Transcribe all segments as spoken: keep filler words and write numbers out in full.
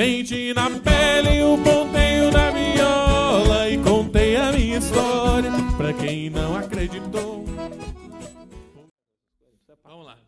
Senti na pele o ponteio da viola e contei a minha história pra quem não acreditou. Vamos lá.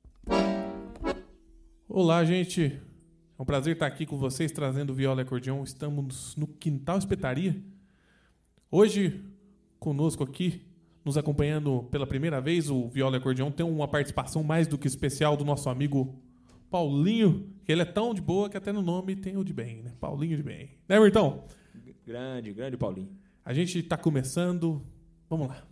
Olá, gente. É um prazer estar aqui com vocês trazendo viola e acordeão. Estamos no Quintal Espetaria. Hoje, conosco aqui, nos acompanhando pela primeira vez, o viola e acordeão tem uma participação mais do que especial do nosso amigo Paulinho, que ele é tão de boa que até no nome tem o de bem, né? Paulinho de bem. Né, Mirtão? Grande, grande Paulinho. A gente está começando. Vamos lá.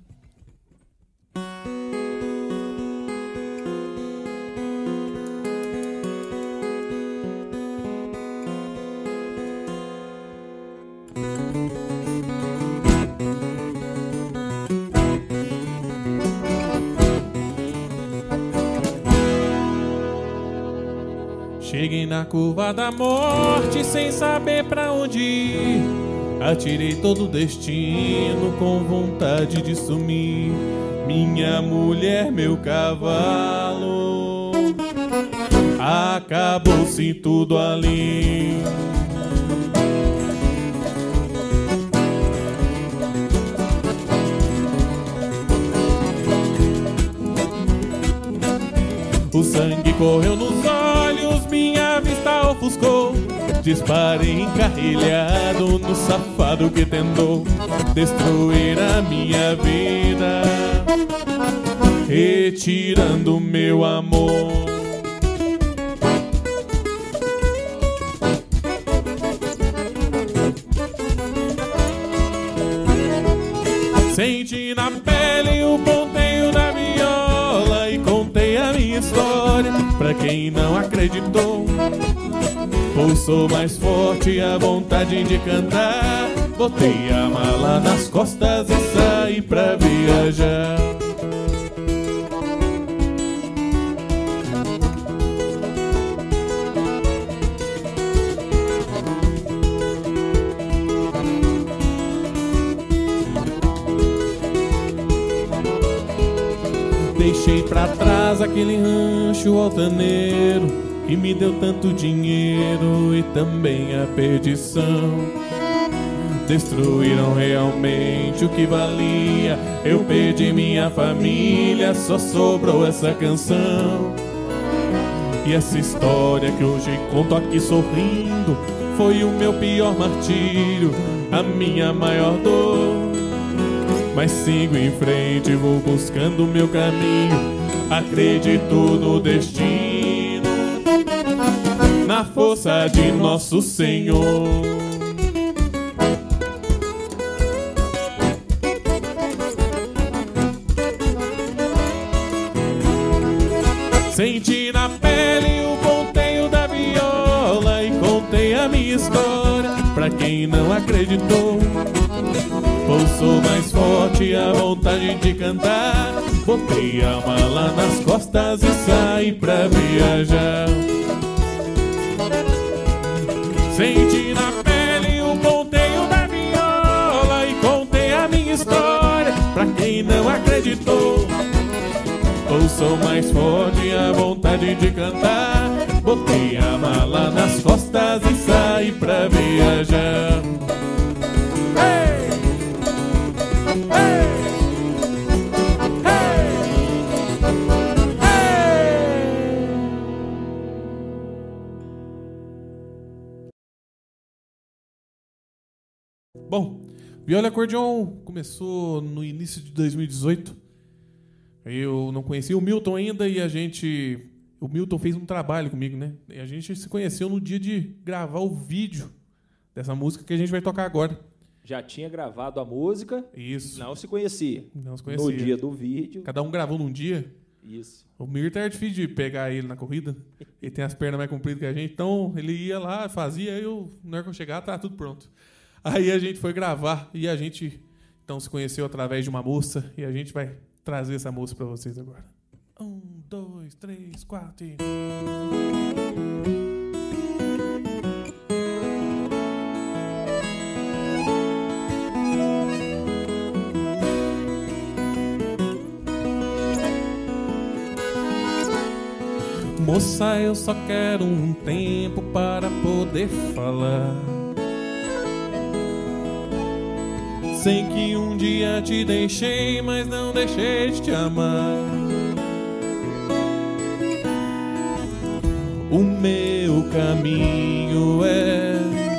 Cheguei na curva da morte sem saber pra onde ir. Atirei todo o destino com vontade de sumir. Minha mulher, meu cavalo, acabou-se tudo ali. O sangue correu nos olhos, minha vista ofuscou. Disparei encarrilhado no safado que tentou destruir a minha vida, retirando meu amor. Senti na pele o ponteio da viola e contei a minha história pra quem não acreditou. Pulsou mais forte a vontade de cantar. Botei a mala nas costas e saí pra viajar. Deixei pra trás aquele rancho altaneiro que me deu tanto dinheiro e também a perdição. Destruíram realmente o que valia. Eu perdi minha família, só sobrou essa canção. E essa história que hoje conto aqui sorrindo foi o meu pior martírio, a minha maior dor. Mas sigo em frente, vou buscando o meu caminho. Acredito no destino, na força de nosso Senhor. Senti na pele o ponteio da viola e contei a minha história pra quem não acreditou. Pulsou mais forte a vontade de cantar. Botei a mala nas costas e saí pra viajar. Senti na pele o ponteio da viola e contei a minha história pra quem não acreditou. Pulsou mais forte a vontade de cantar. Botei a mala nas costas e saí pra viajar. Bom, viola e acordeão começou no início de dois mil e dezoito. Eu não conhecia o Milton ainda e a gente... O Milton fez um trabalho comigo, né? E a gente se conheceu no dia de gravar o vídeo dessa música que a gente vai tocar agora. Já tinha gravado a música. Isso. Não se conhecia. Não se conhecia. No dia do vídeo. Cada um gravou num dia. Isso. O Mirta era difícil de pegar ele na corrida. Ele tem as pernas mais compridas que a gente. Então, ele ia lá, fazia. Aí, eu, na hora que eu chegar, tá tudo pronto. Aí a gente foi gravar e a gente então se conheceu através de uma moça e a gente vai trazer essa moça para vocês agora. Um, dois, três, quatro e... Moça, eu só quero um tempo para poder falar. Sei que um dia te deixei, mas não deixei de te amar. O meu caminho é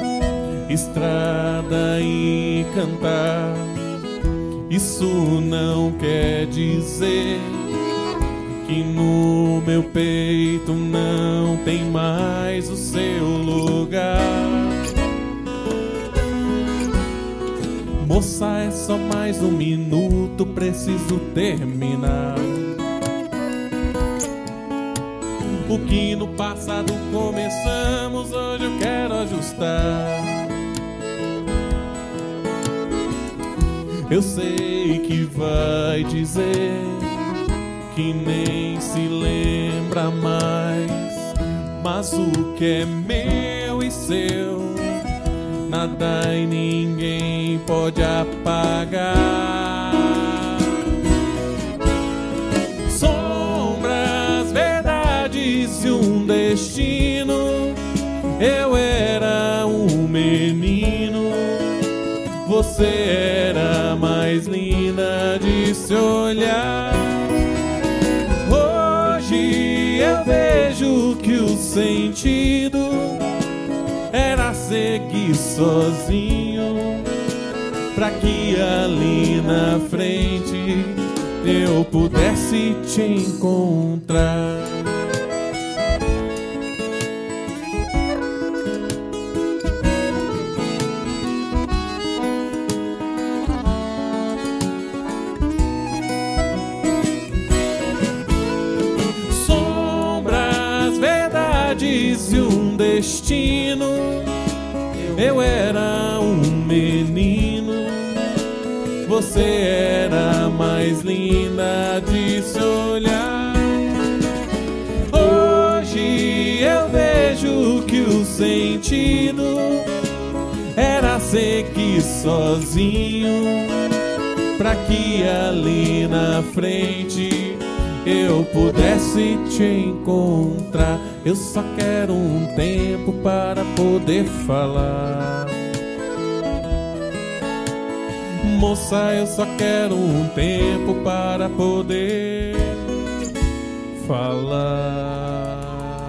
estrada e cantar. Isso não quer dizer que no meu peito não tem mais o seu lugar. Moça, é só mais um minuto, preciso terminar. O que no passado começamos, hoje eu quero ajustar. Eu sei que vai dizer que nem se lembra mais, mas o que é meu e seu, nada e ninguém pode apagar. Sombras, verdades e um destino. Eu era um menino, você era mais linda de se olhar. Hoje eu vejo que o sentido era seguir sozinho, pra que ali na frente eu pudesse te encontrar. E um destino. Eu era um menino, você era mais linda de se olhar. Hoje eu vejo que o sentido era seguir sozinho, pra que ali na frente eu pudesse te encontrar. Eu só quero um tempo para poder falar. Moça, eu só quero um tempo para poder falar.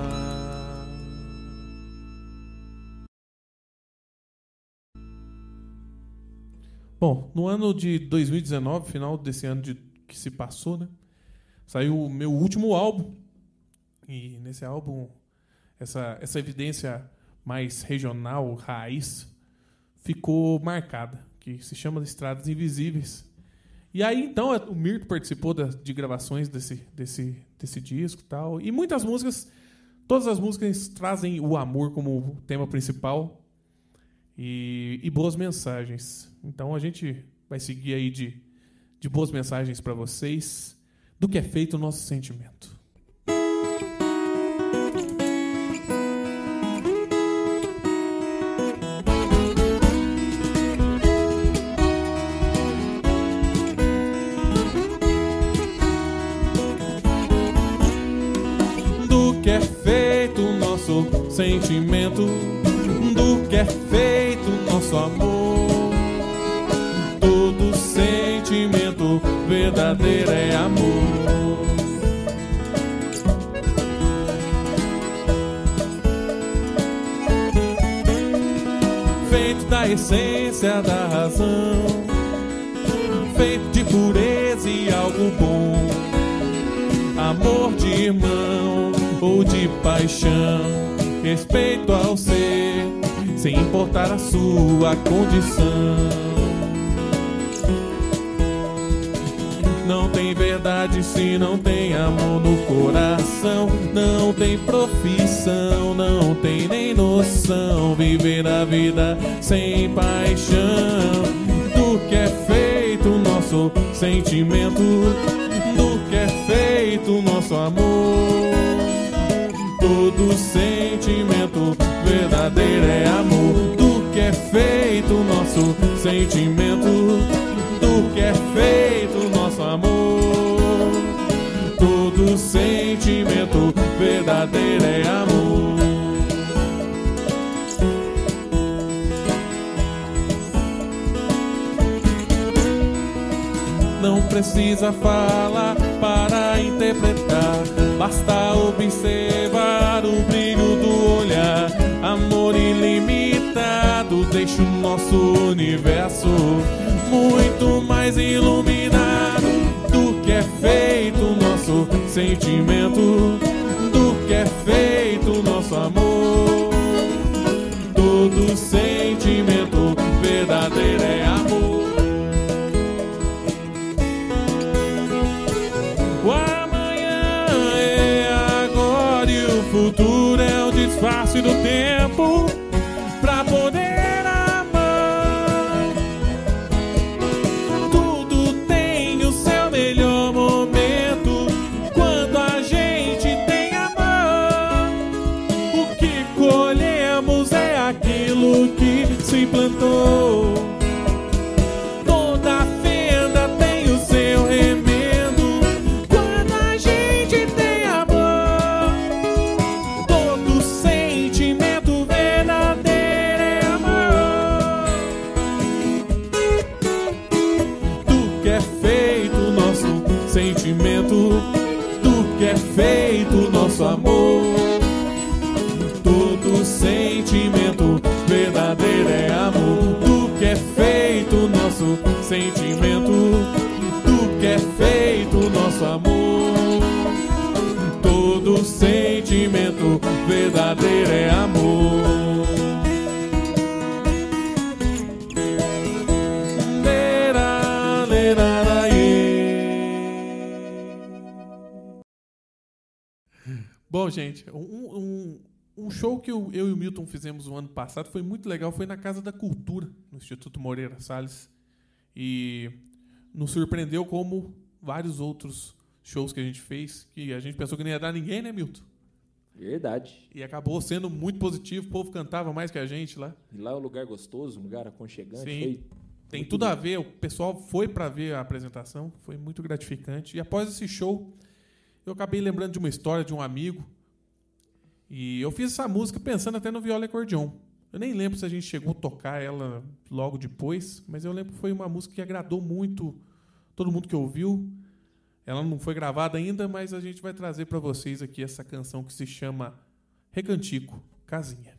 Bom, no ano de dois mil e dezenove, final desse ano de, que se passou, né, saiu o meu último álbum. E nesse álbum, essa, essa evidência mais regional, raiz, ficou marcada, que se chama Estradas Invisíveis. E aí, então, o Mirto participou da, de gravações desse, desse, desse disco e tal. E muitas músicas, todas as músicas trazem o amor como tema principal e, e boas mensagens. Então, a gente vai seguir aí de, de boas mensagens para vocês, do que é feito o nosso sentimento. Sentimento, do que é feito nosso amor. Todo sentimento verdadeiro é amor. Feito da essência da razão, feito de pureza e algo bom. Amor de irmão ou de paixão, respeito ao ser, sem importar a sua condição. Não tem verdade se não tem amor no coração. Não tem profissão, não tem nem noção. Viver a vida sem paixão. Do que é feito o nosso sentimento, do que é feito o nosso amor. Todo sentimento verdadeiro é amor. Do que é feito o nosso sentimento, do que é feito o nosso amor. Todo sentimento verdadeiro é amor. Não precisa falar para interpretar, basta observar o brilho do olhar. Amor ilimitado deixa o nosso universo muito mais iluminado do que é feito o nosso sentimento, do que é feito o nosso amor. Todo sentimento verdadeiro é amor. O futuro é o disfarce do tempo pra poder amar. Tudo tem o seu melhor momento quando a gente tem amor. O que colhemos é aquilo que se plantou. Toda fenda tem o seu remendo quando a gente tem amor. Sentimento do que é feito nosso amor. Todo sentimento verdadeiro é amor. Do que é feito nosso sentimento, do que é feito nosso amor. Todo sentimento verdadeiro é amor. Lera, lera, Bom, gente, um, um, um show que eu, eu e o Milton fizemos no ano passado foi muito legal, foi na Casa da Cultura, no Instituto Moreira Salles. E nos surpreendeu como vários outros shows que a gente fez, que a gente pensou que não ia dar ninguém, né, Milton? Verdade. E acabou sendo muito positivo, o povo cantava mais que a gente lá. E lá é um lugar gostoso, um lugar aconchegante. Sim, foi tem tudo a ver, o pessoal foi para ver a apresentação, foi muito gratificante. E após esse show, eu acabei lembrando de uma história de um amigo. E eu fiz essa música pensando até no viola e acordeon. Eu nem lembro se a gente chegou a tocar ela logo depois, mas eu lembro que foi uma música que agradou muito todo mundo que ouviu. Ela não foi gravada ainda, mas a gente vai trazer para vocês aqui essa canção que se chama Recantico, Casinha.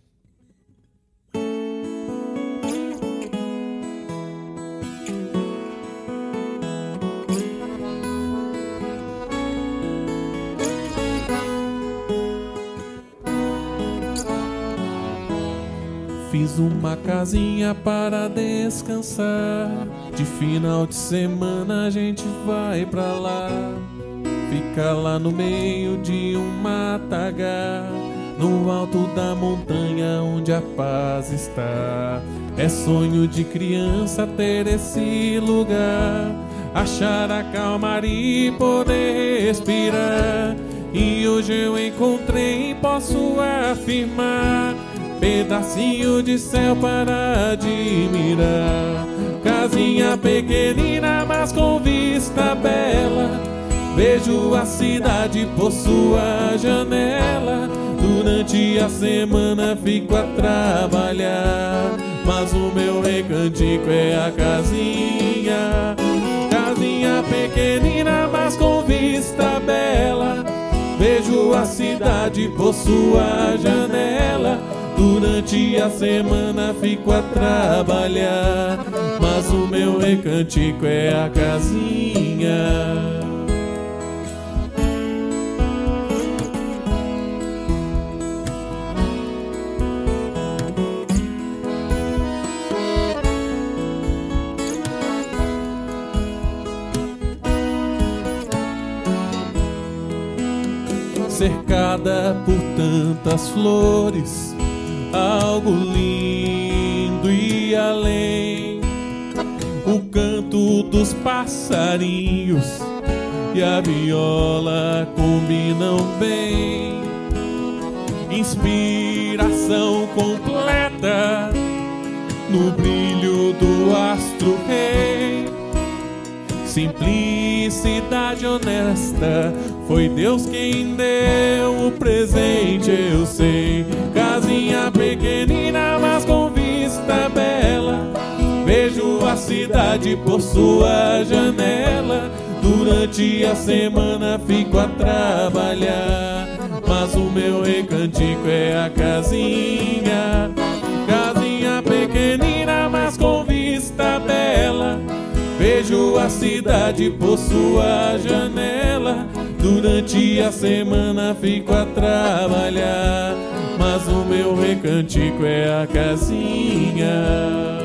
Fiz uma casinha para descansar. De final de semana a gente vai pra lá. Fica lá no meio de um matagal, no alto da montanha onde a paz está. É sonho de criança ter esse lugar, achar a calmaria e poder respirar. E hoje eu encontrei e posso afirmar, pedacinho de céu para admirar. Casinha pequenina, mas com vista bela. Vejo a cidade por sua janela. Durante a semana fico a trabalhar, mas o meu recantico é a casinha. Casinha pequenina, mas com vista bela. Vejo a cidade por sua janela. Durante a semana fico a trabalhar, mas o meu recantico é a casinha. Cercada por tantas flores, algo lindo e além, o canto dos passarinhos e a viola combinam bem. Inspiração completa no brilho do astro rei. simplicidade honesta. Foi Deus quem deu o presente, eu sei. Casinha pequenina, mas com vista bela. Vejo a cidade por sua janela. Durante a semana fico a trabalhar, mas o meu recantico é a casinha. Casinha pequenina, mas com vista bela. Vejo a cidade por sua janela. Durante a semana fico a trabalhar, mas o meu recantico é a casinha.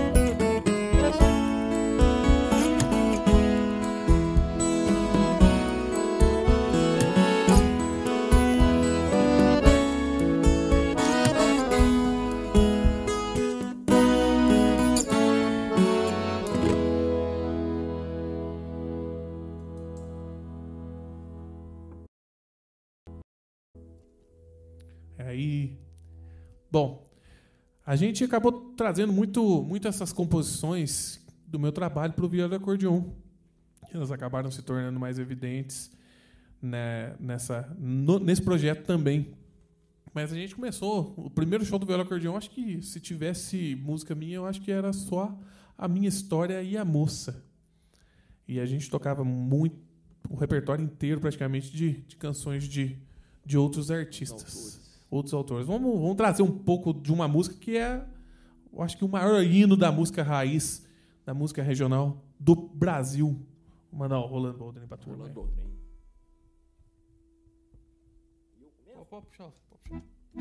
Aí, bom, a gente acabou trazendo muito, muito essas composições do meu trabalho para o viola e acordeon. Elas acabaram se tornando mais evidentes, né, nessa, no, nesse projeto também. Mas a gente começou, o primeiro show do viola e acordeon, acho que se tivesse música minha, eu acho que era só A Minha História e a Moça. E a gente tocava muito, o repertório inteiro praticamente de, de canções de, de outros artistas. Outros autores. Vamos, vamos trazer um pouco de uma música que é, eu acho que o maior hino da música raiz, da música regional do Brasil. Vou mandar o Rolando Boldrin para a turma. Rolando Boldrin. Pode puxar, pode puxar.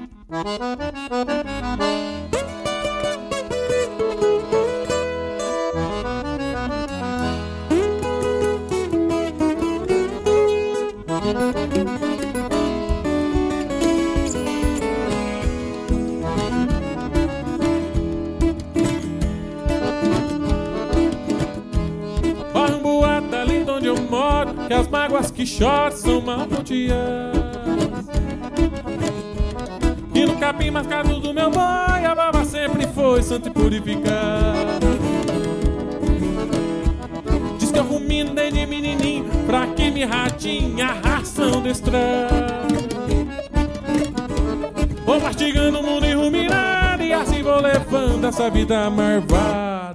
Que as mágoas que choram são mal ponteadas. E no capim mascado do meu boi a baba sempre foi santa e purificada. Diz que eu rumino desde menininho pra que me ratinha a ração de estrada. Vou mastigando o mundo e ruminando, e assim vou levando essa vida marvada.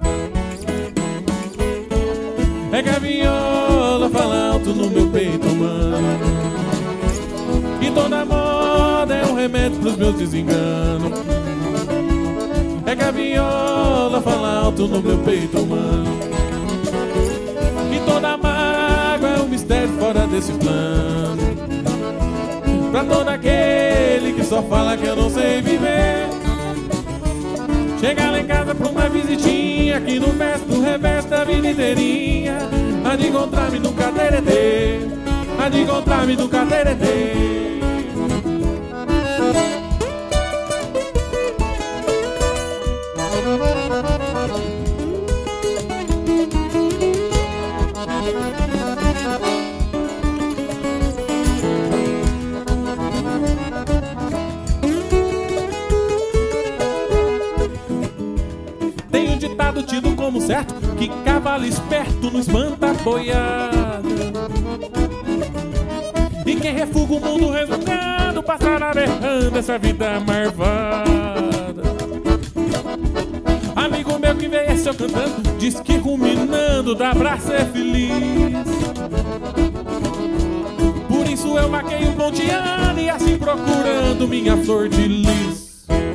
É que a viola fala alto no meu peito, mano, e toda moda é um remédio pros meus desenganos. É que a viola fala alto no meu peito, mano, e toda mágoa é um mistério fora desse plano. Pra todo aquele que só fala que eu não sei viver, chega lá em casa pra uma visitinha, aqui no verso do reverso da vida inteirinha. Há de encontrar-me no cateretê, há de encontrar-me no cateretê. Tem um ditado tido como certo, que cavalo esperto não espanta a boiada. E quem refuga o mundo resmungando passará berrando essa vida marvada. Amigo meu que veio esse eu cantando, diz que ruminando dá pra ser feliz. Por isso eu maquei um ponteando e assim procurando minha flor de lis.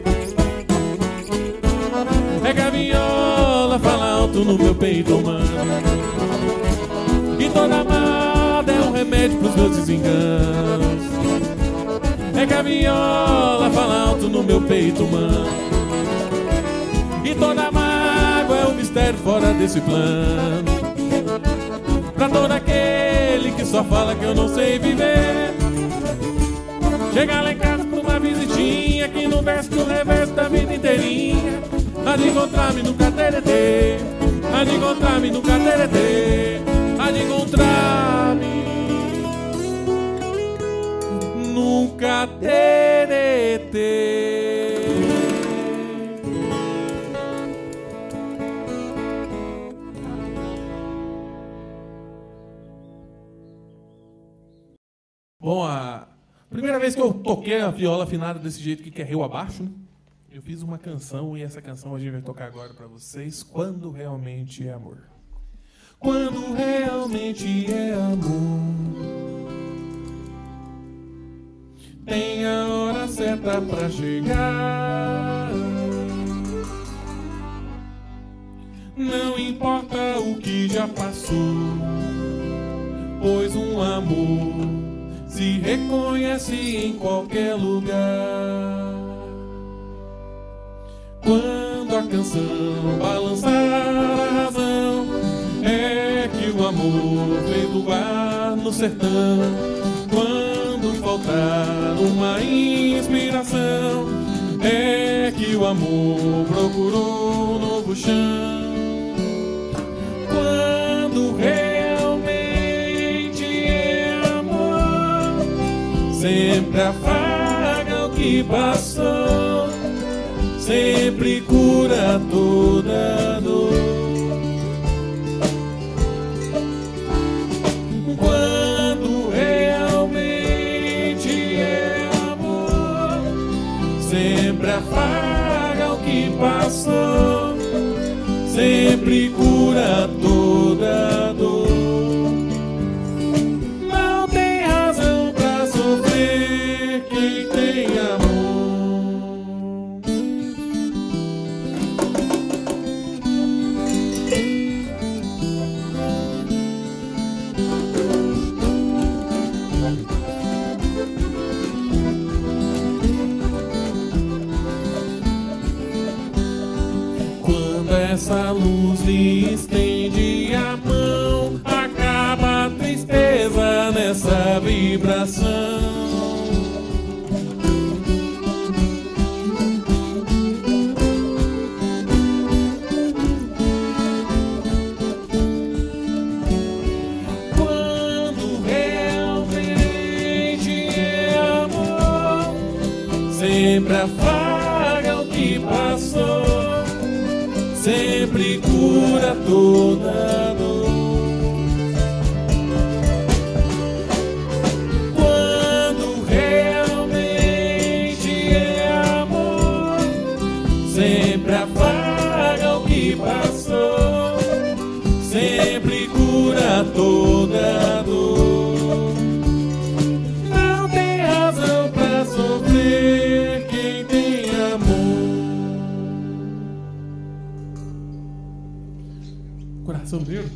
Pega a viola, fala alto no meu peito, mano, e toda amada é um remédio pros meus desenganos. Pega a viola, fala alto no meu peito, mano, e toda mágoa é um mistério fora desse plano. Pra todo aquele que só fala que eu não sei viver, chega lá em casa pra uma visitinha, aqui no verso do reverso da vida inteirinha. Há de encontrar-me no cateretê, há de encontrar-me no cateretê, há de encontrar-me no cateretê. Bom, a primeira vez que eu toquei a viola afinada desse jeito que é rio abaixo, né? Eu fiz uma canção e essa canção a gente vai tocar agora pra vocês. Quando realmente é amor. Quando realmente é amor, tem a hora certa pra chegar. Não importa o que já passou, pois um amor se reconhece em qualquer lugar. Quando a canção balançar a razão, é que o amor veio do bar no sertão. Quando faltar uma inspiração, é que o amor procurou um novo chão. Quando realmente é amor, sempre afaga o que passou, sempre cura toda dor. Quando realmente é amor, sempre afaga o que passou, sempre cura toda dor. Não tem razão pra sofrer quem tem amor. Quando essa luz lhe estende a mão, acaba a tristeza nessa vibração. Quando realmente é amor, sempre afaga o que passou, sempre cura toda dor. Quando realmente é amor, sempre afaga o que passou, sempre cura toda dor. Não tem razão pra sofrer quem tem amor. Coração negro.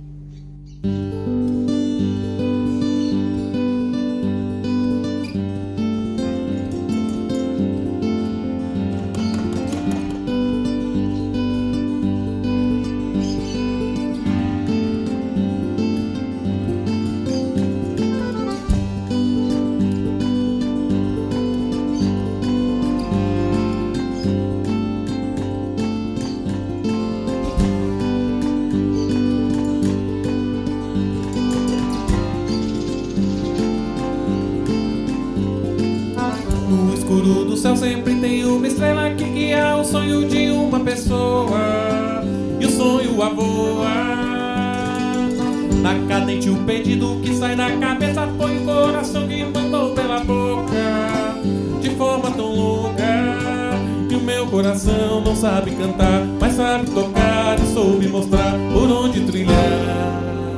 No escuro do céu sempre tem uma estrela que guia o sonho de uma pessoa, e o sonho a voar. Na cadente o pedido que sai da cabeça foi o coração que mandou pela boca, de forma tão louca. E o meu coração não sabe cantar, mas sabe tocar e soube mostrar por onde trilhar.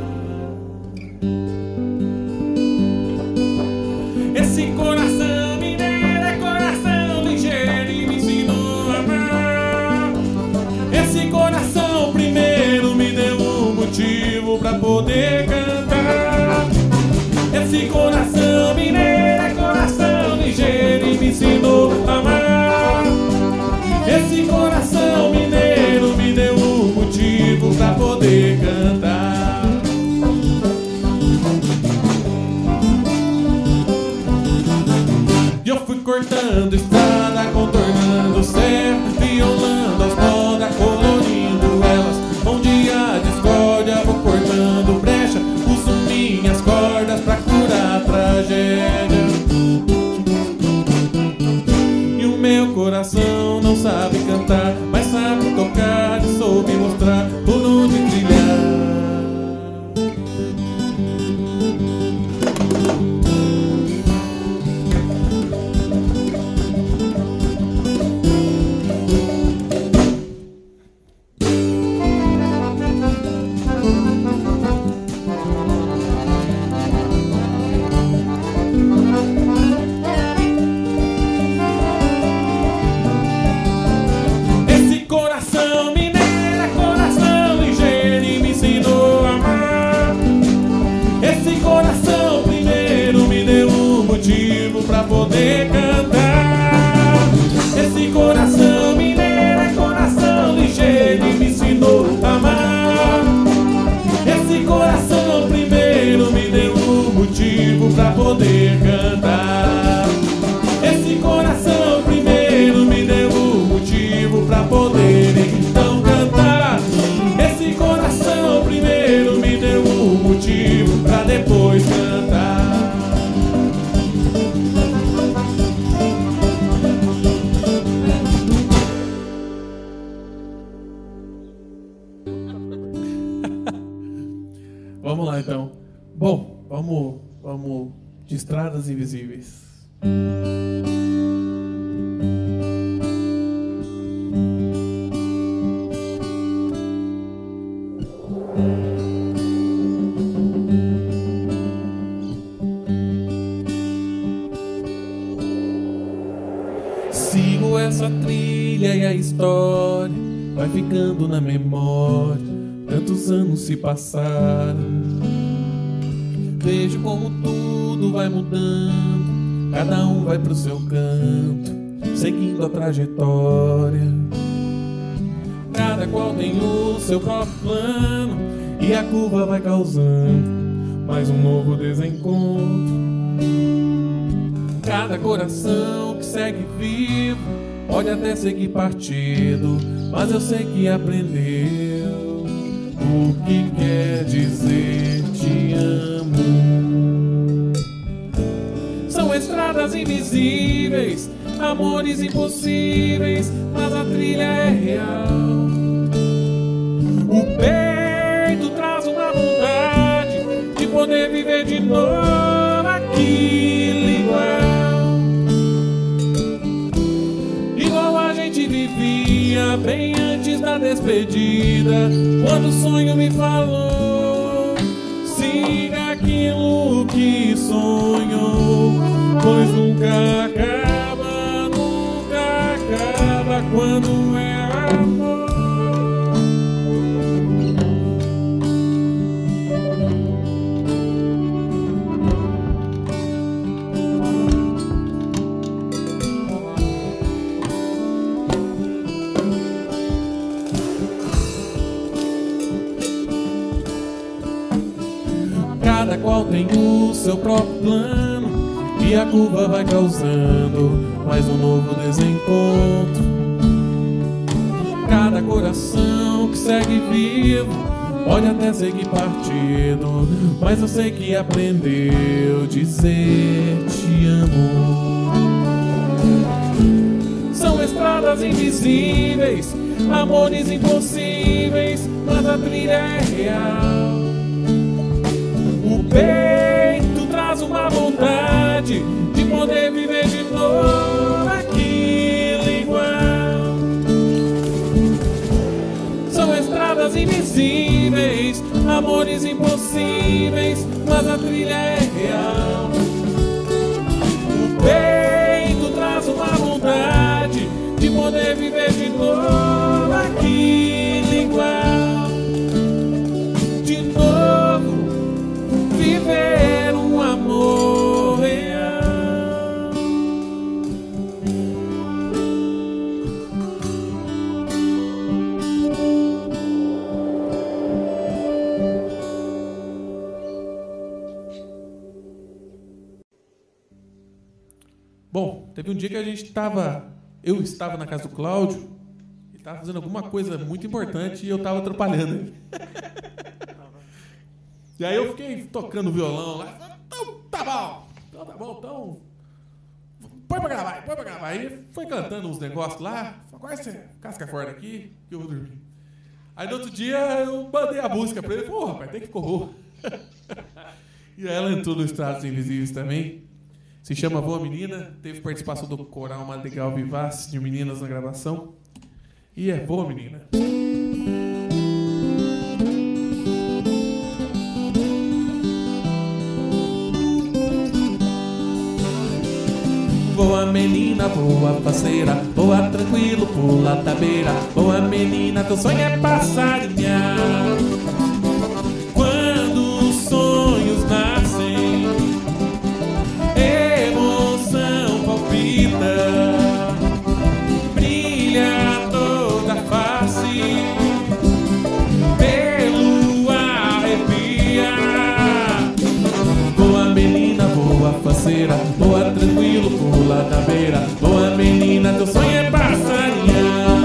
Esse coração mineiro é coração ligeiro e me ensinou a amar. Esse coração primeiro me deu um motivo pra poder cantar. Esse coração mineiro é coração ligeiro e me ensinou a amar. Esse coração mineiro me deu um motivo pra poder cantar. Esse coração primeiro me deu um motivo pra poder cantar. Esse coração mineiro é coração ligeiro e me ensinou a amar. Esse coração primeiro me deu um motivo pra poder cantar. Esse coração primeiro me deu um motivo pra poder então cantar. Esse coração primeiro me deu um motivo pra depois cantar. Vamos lá então. Bom, vamos, vamos de Estradas Invisíveis. Sigo essa trilha e a história vai ficando na memória. Tantos anos se passaram. Vejo como tudo vai mudando. Cada um vai pro seu canto, seguindo a trajetória. Cada qual tem o seu próprio plano, e a curva vai causando mais um novo desencontro. Cada coração que segue vivo pode até seguir partido, mas eu sei que aprendeu o que quer dizer te amo. São estradas invisíveis, amores impossíveis, mas a trilha é real. O peito traz uma vontade de poder viver de novo aquilo igual. Igual a gente vivia bem antes da despedida, quando o sonho me falou: siga aquilo que sonhou, pois nunca acaba, nunca acaba quando é amor. Cada qual tem o seu próprio plano, e a curva vai causando mais um novo desencontro. Cada coração que segue vivo pode até seguir partido, mas eu sei que aprendeu dizer te amo. São estradas invisíveis, amores impossíveis, mas a trilha é real. O peito traz uma vontade de poder viver de novo aquilo igual. São estradas invisíveis, amores impossíveis, mas a trilha é real. O peito traz uma vontade de poder viver de novo aquilo igual. De novo viver um amor real. Bom, teve um dia que a gente estava, eu estava na casa do Cláudio, ele estava fazendo alguma coisa muito importante e eu estava atrapalhando ele. E aí eu fiquei tocando violão lá. Então, tá bom. Então, tá bom, então. Põe pra gravar, põe pra gravar. Aí foi cantando uns negócios lá. Agora você casca fora aqui que eu vou dormir. Aí no outro dia eu mandei a música pra ele. Pô, rapaz, tem que correr. E aí ela entrou no Estradas Invisíveis também. Se chama Boa Menina. Teve participação do coral Madrigal Vivace de meninas na gravação. E é Boa Menina. Boa menina, boa parceira, boa tranquilo, pula da beira. Boa menina, teu sonho é passarinhar. Quando os sonhos nascem parceira, voa tranquilo, pula da beira. Boa menina, teu sonho é passarinhar.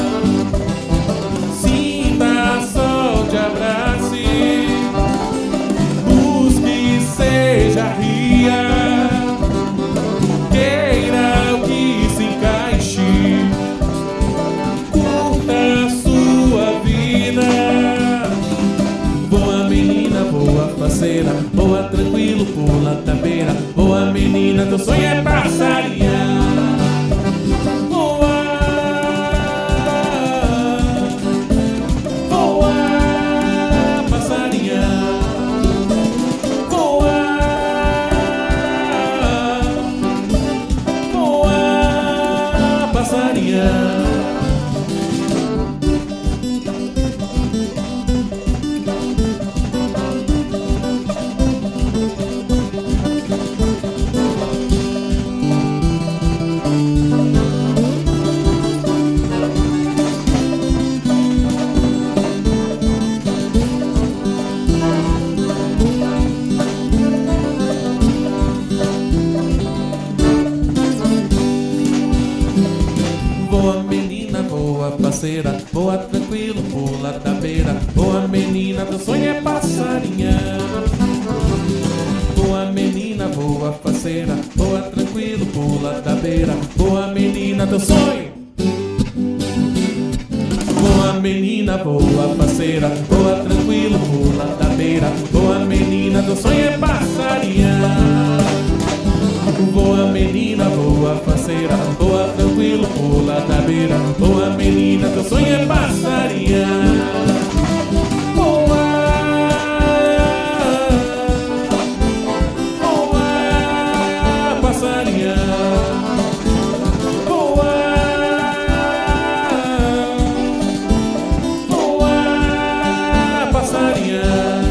Sinta sol, te abrace, busque, seja ria, queira o que se encaixe, curta a sua vida. Boa menina, boa parceira, voa tranquilo, pula da beira. Boa menina, teu sonho é passarinhar. Voa, voa, passarinhar. Voa, voa, passarinhar. Boa menina, boa parceira, voa tranquilo, pula da beira. Boa menina, teu sonho é passarinhar. Boa menina, boa parceira, voa tranquilo, pula da beira. Boa menina, teu sonho. Boa menina, boa parceira, voa tranquilo, pula da beira. Boa menina, teu sonho é passarinhar. Boa menina, boa parceira, voa tranquilo, pula da beira. Boa menina, teu sonho é passarinhar. Voa, voa, passarinhar. Voa, voa, passarinhar.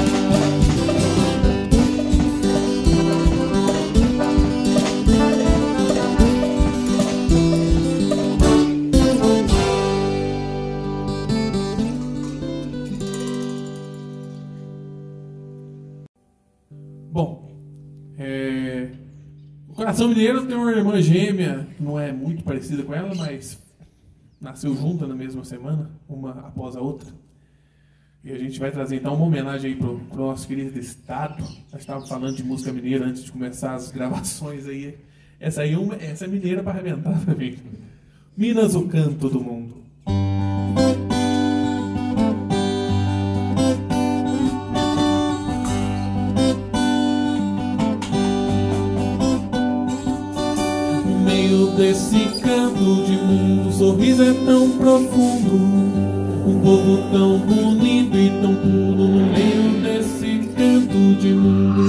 Bom, é... o Coração Mineiro tem uma irmã gêmea, que não é muito parecida com ela, mas nasceu junta na mesma semana, uma após a outra. E a gente vai trazer então uma homenagem aí pro, pro nosso querido estado. Nós estávamos falando de música mineira antes de começar as gravações aí. Essa aí uma, essa é mineira para arrebentar também. Minas, o canto do mundo. No meio desse canto de mundo, o sorriso é tão profundo, um povo tão bonito e tão puro. No meio desse canto de mundo,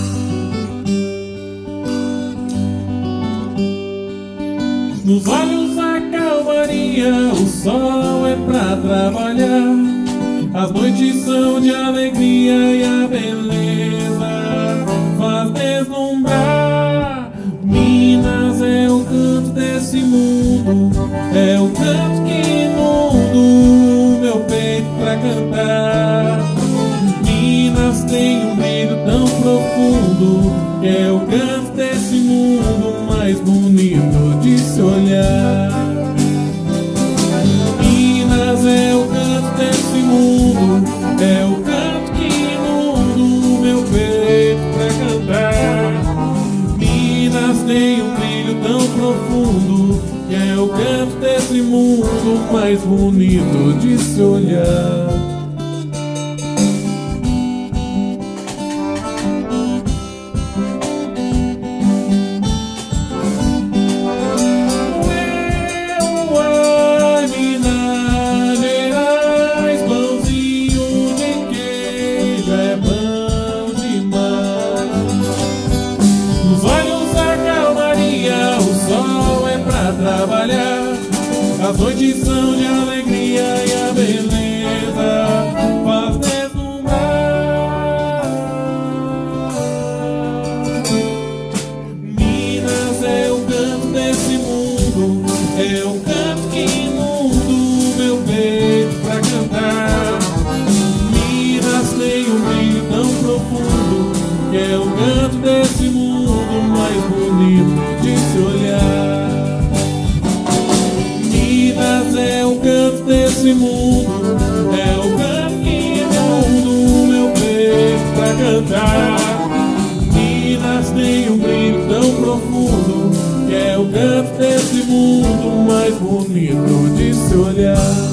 nos olhos a calmaria, o sol é pra trabalhar, as noites são de alegria e a beleza faz deslumbrar. Minas é o canto desse mundo, é o canto que inundo meu peito pra cantar. Minas tem um brilho tão profundo, que é o canto desse mundo mais bonito de se olhar. Minas é o canto desse mundo, é o canto que inundo meu peito pra cantar. Minas tem um brilho tão profundo, que é o canto desse mundo mais bonito de se olhar. As noites são de alegria e a beleza faz deslumbrar. Minas é o canto desse mundo, é o canto que inundo meu peito pra cantar. Minas tem um brilho tão profundo, que é o canto desse mundo mundo mais bonito de se olhar. Minas é o canto desse mundo, é o canto que mundo meu peito pra cantar. Minas tem um brilho tão profundo, que é o canto desse mundo mais bonito de se olhar.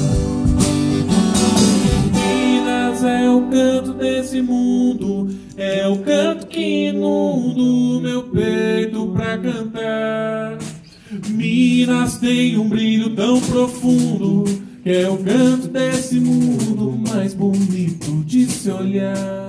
Minas é o canto desse mundo, é o canto que inundo meu peito pra cantar. Minas tem um brilho tão profundo, que é o canto desse mundo mais bonito de se olhar.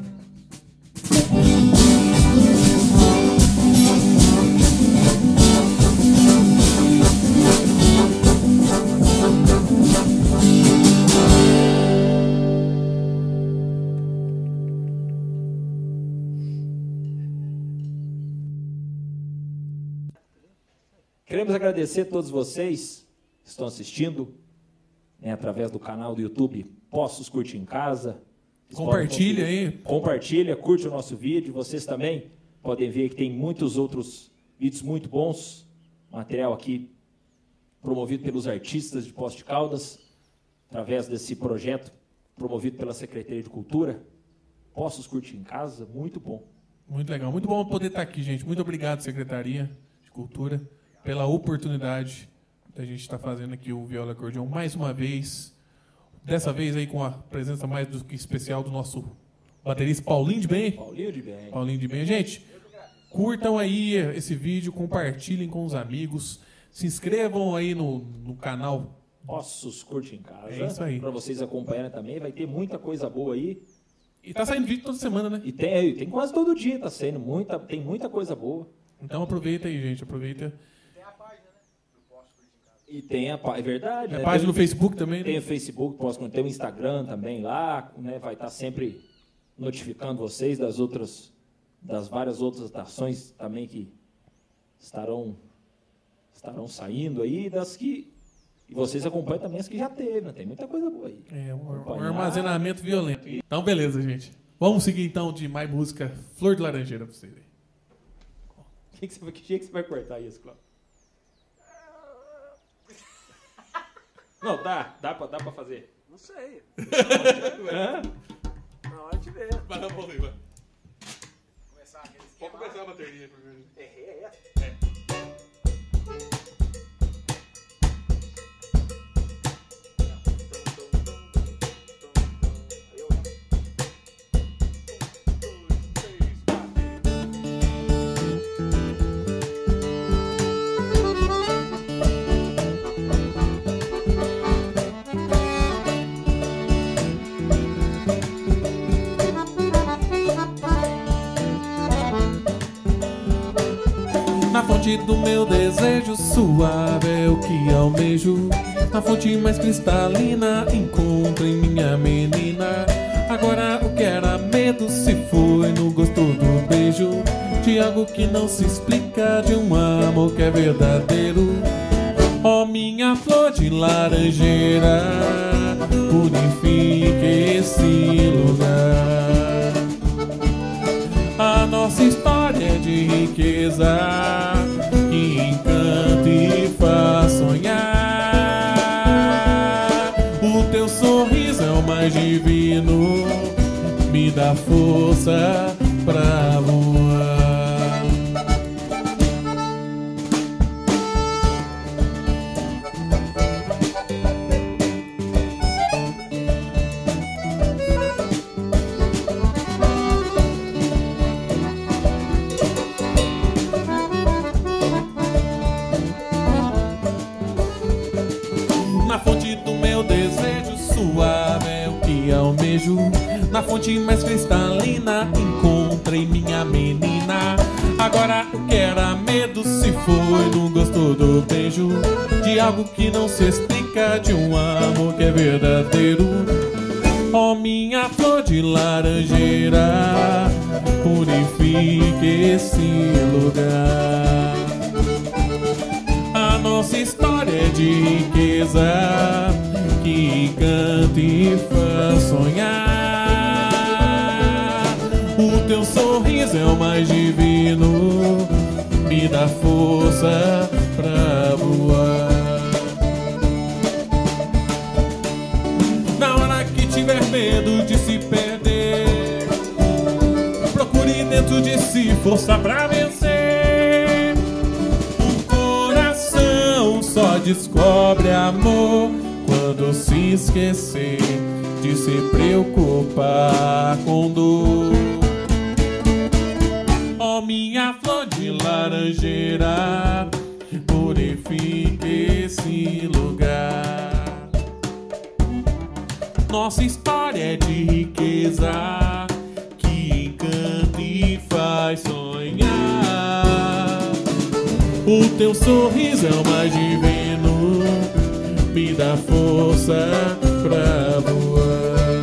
Queremos agradecer a todos vocês que estão assistindo, né, através do canal do YouTube Poços Curte em Casa. Compartilha aí. Compartilha, curte o nosso vídeo. Vocês também podem ver que tem muitos outros vídeos muito bons. Material aqui promovido pelos artistas de Poços de Caldas, através desse projeto promovido pela Secretaria de Cultura. Poços Curte em Casa, muito bom. Muito legal, muito bom poder estar aqui, gente. Muito obrigado, Secretaria de Cultura, pela oportunidade da gente estar fazendo aqui o Viola Acordeon mais uma vez. Dessa vez aí com a presença mais do que especial do nosso baterista Paulinho de Bem. Paulinho de Bem. Paulinho de Bem. Gente, curtam aí esse vídeo, compartilhem com os amigos, se inscrevam aí no, no canal Poços Curte em Casa. É isso aí. Para vocês acompanharem também, vai ter muita coisa boa aí. E tá saindo vídeo toda semana, né? E tem, tem quase todo dia, tá saindo muita, tem muita coisa boa. Então aproveita aí, gente, aproveita. E tem a é verdade. É a né? página tem, no Facebook também, né? Tem o Facebook, posso tem o Instagram também lá, né? Vai estar sempre notificando vocês das outras, das várias outras ações também que estarão, estarão saindo aí, das que e vocês acompanham também as que já teve, né? Tem muita coisa boa aí. É, um, um armazenamento violento. Então, beleza, gente. Vamos seguir então de mais música Flor de Laranjeira pra vocês aí. O que, que, você, que, que você vai cortar isso, Cláudio? Não, dá, dá pra, dá pra fazer. Não sei. Hã? Na hora de ver. Vai, vai, vai. Começar aquele Pode começar a bateria primeiro. É, é, É. Na fonte do meu desejo suave é o que almejo. Na fonte mais cristalina encontro em minha menina. Agora o que era medo se foi no gosto do beijo, de algo que não se explica, de um amor que é verdadeiro. Ó oh, minha flor de laranjeira, purifique esse lugar. A nossa história é de riqueza, que encanta e faz sonhar. O teu sorriso é o mais divino, me dá força pra voar. Na fonte mais cristalina encontrei minha menina. Agora o que era medo se foi no gosto do beijo, de algo que não se explica, de um amor que é verdadeiro. Ó oh, minha flor de laranjeira, purifique esse lugar. A nossa história é de riqueza, que encanta e faz sonhar. O teu sorriso é o mais divino, me dá força pra voar. Na hora que tiver medo de se perder, procure dentro de si força pra vencer. O coração só descobre amor quando se esquecer de se preocupar com dor. Ó minha flor de laranjeira, purifique esse lugar. Nossa história é de riqueza que encanta e faz sonhar. O teu sorriso é o mais divino, me dá força pra voar.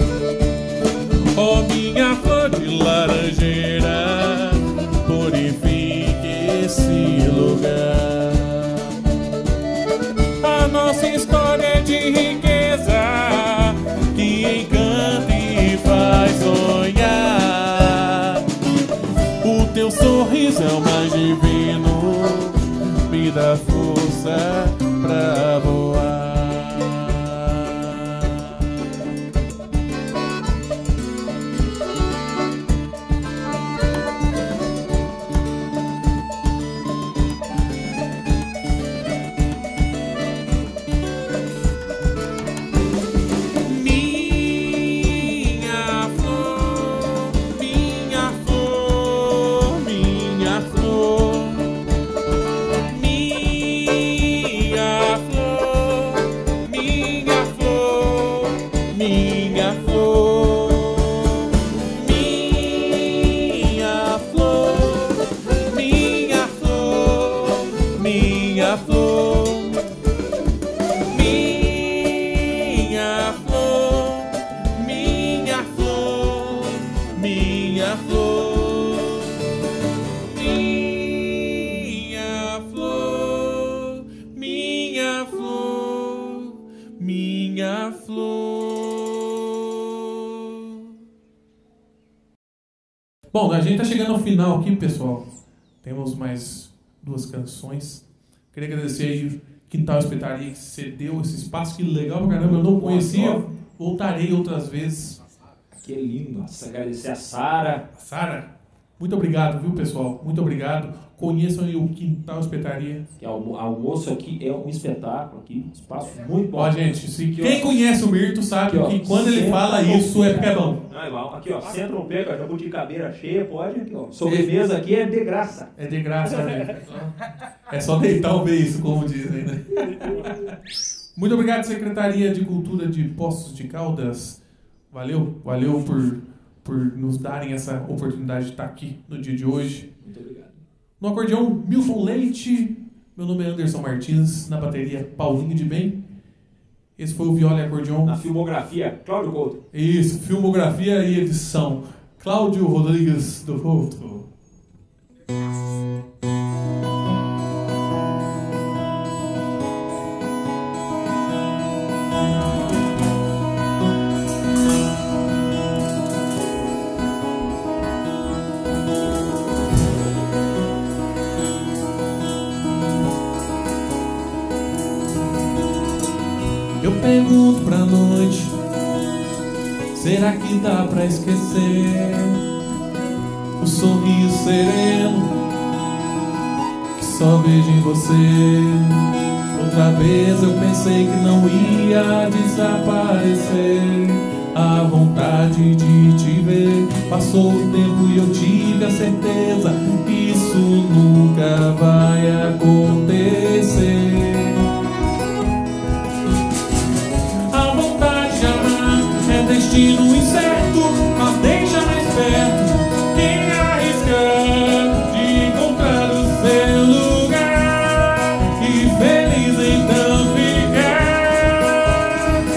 Ó minha flor de laranjeira, purifique esse lugar. A nossa história é de riqueza que encanta e faz sonhar. O teu sorriso é o mais divino, me dá força pra voar. Bom, a gente tá chegando ao final aqui, pessoal. Temos mais duas canções. Queria agradecer aí o Quintal Espetaria que cedeu esse espaço. Que legal pra caramba, eu não conhecia. Voltarei outras vezes. Que lindo. Agradecer a Sara. Sara, muito obrigado, viu, pessoal? Muito obrigado. Conheçam aí o Quintal Espetaria. Que almo almoço aqui é um espetáculo aqui, um espaço muito bom. Ó, gente, se quem conhece o Mirto sabe aqui, que quando ele fala isso é porque é bom. Ah, igual. Aqui, ó, centro pega, jabuticabeira cheia, pode. Aqui, ó. Sobremesa aqui é de graça. É de graça, né? É só deitar o beiço, como dizem, né? Muito obrigado, Secretaria de Cultura de Poços de Caldas. Valeu, valeu por, por nos darem essa oportunidade de estar aqui no dia de hoje. Muito obrigado. No acordeão, Milton Leite. Meu nome é Anderson Martins. Na bateria, Paulinho de Bem. Esse foi o Viola e Acordeão. Na filmografia, Cláudio Couto. Isso, filmografia e edição, Cláudio Rodrigues do Couto. Eu pergunto pra noite, será que dá pra esquecer o sorriso sereno que só vejo em você? Outra vez eu pensei que não ia desaparecer a vontade de te ver. Passou o tempo e eu tive a certeza que isso nunca vai acontecer. Destino incerto, mas deixa mais perto quem arrisca de encontrar o seu lugar e feliz então ficar.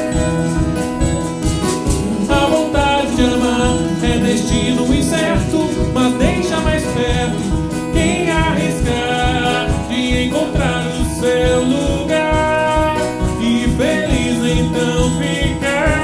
A vontade de amar é destino incerto, mas deixa mais perto quem arrisca de encontrar o seu lugar e feliz então ficar.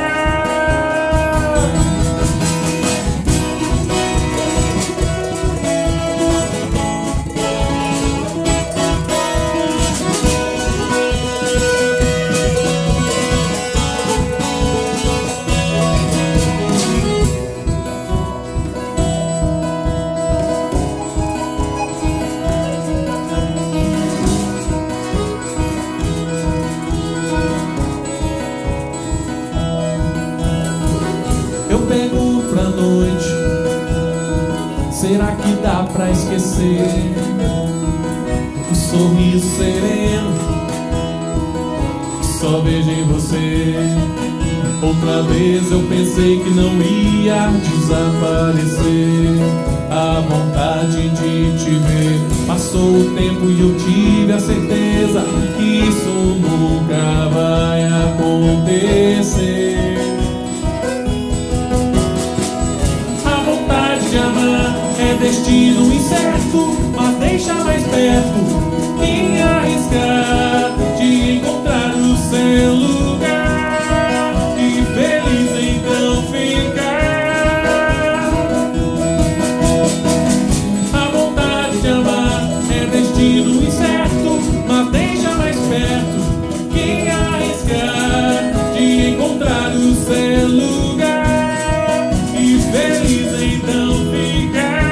será que dá pra esquecer o sorriso sereno que só vejo em você? Outra vez eu pensei que não ia desaparecer a vontade de te ver. Passou o tempo e eu tive a certeza que isso nunca vai acontecer. A vontade de amar é destino incerto, mas deixa mais perto quem arriscar de encontrar o seu lugar. Feliz então ficar. A vontade de amar é destino incerto, mas deixa mais perto quem arriscar de encontrar o seu lugar. E feliz então ficar.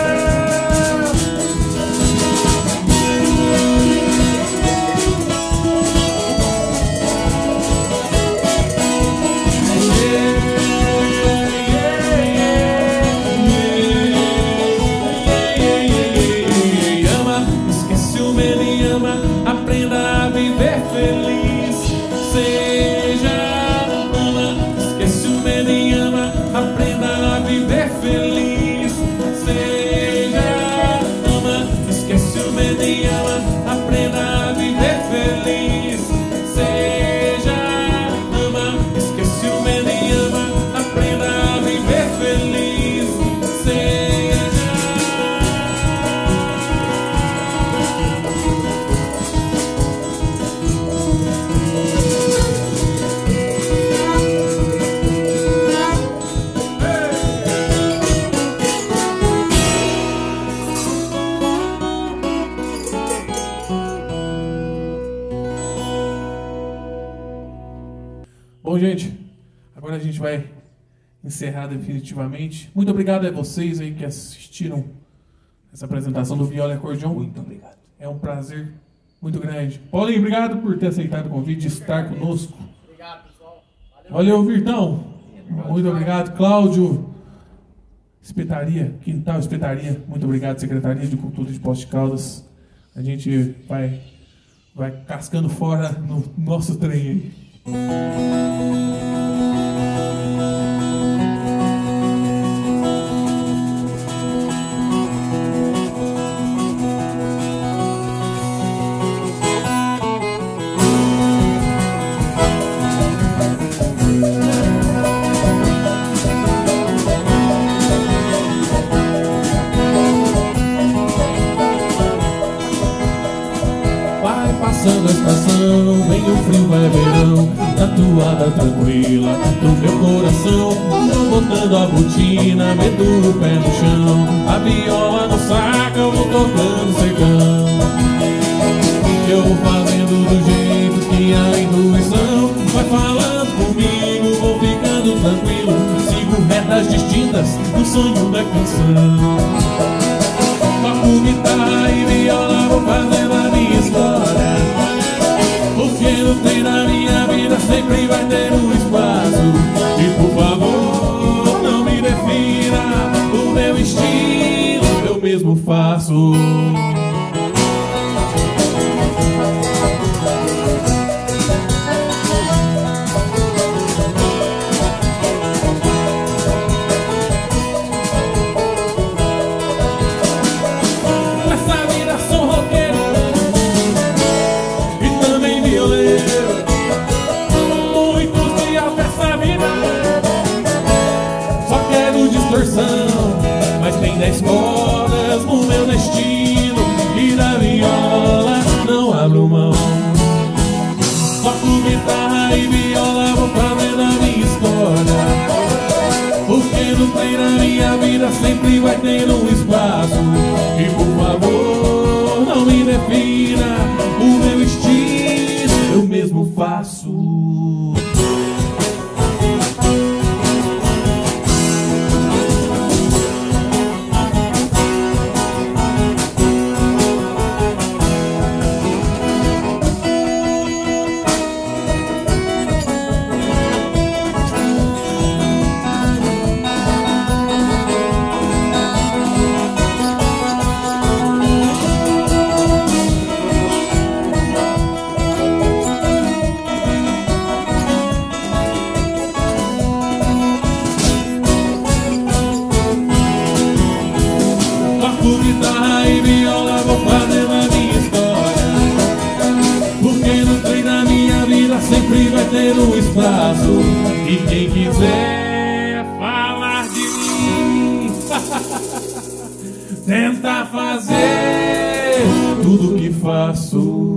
Bom, gente, agora a gente vai encerrar definitivamente. Muito obrigado a vocês aí que assistiram essa apresentação do Viola e Acordeon. Muito obrigado. É um prazer muito grande. Paulinho, obrigado por ter aceitado o convite de estar conosco. Obrigado, pessoal. Valeu. Valeu, Virtão. Muito obrigado. Cláudio, Espetaria, Quintal Espetaria. Muito obrigado, Secretaria de Cultura de Poços de Caldas. A gente vai, vai cascando fora no nosso trem aí. Passando a estação, vem o frio, é verão, tatuada tranquila no meu coração. Vou botando a botina, meto o pé no chão, a viola no saco, eu vou tocando sertão. Eu vou fazendo do jeito que a intuição vai falando comigo, vou ficando tranquilo, sigo retas distintas do sonho da canção. Toco guitarra e viola, vou fazendo a minha história, porque no trem da minha vida sempre vai ter um espaço. E por favor, não me defina o meu estilo, eu mesmo faço. Mas tem dez cordas no meu destino, ter um espaço. E quem quiser falar de mim tenta fazer tudo que faço.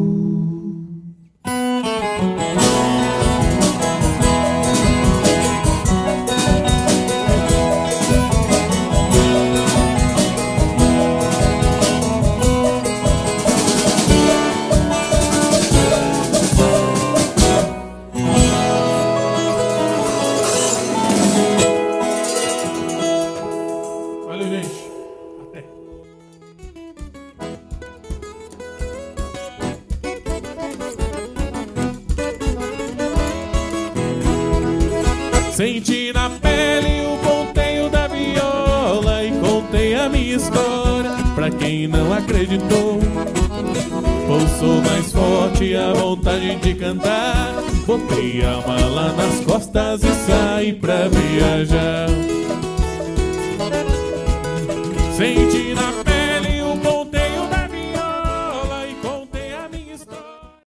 Senti na pele o ponteio da viola e contei a minha história pra quem não acreditou. Pois sou mais forte, a vontade de cantar. Botei a mala nas costas e saí pra viajar. Senti